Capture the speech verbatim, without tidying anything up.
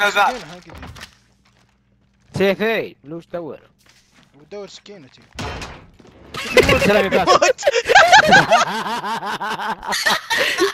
لا سكينة هاي قديم. سيفي لوش دور؟ ودور سكينتي. سلام يا فاسد.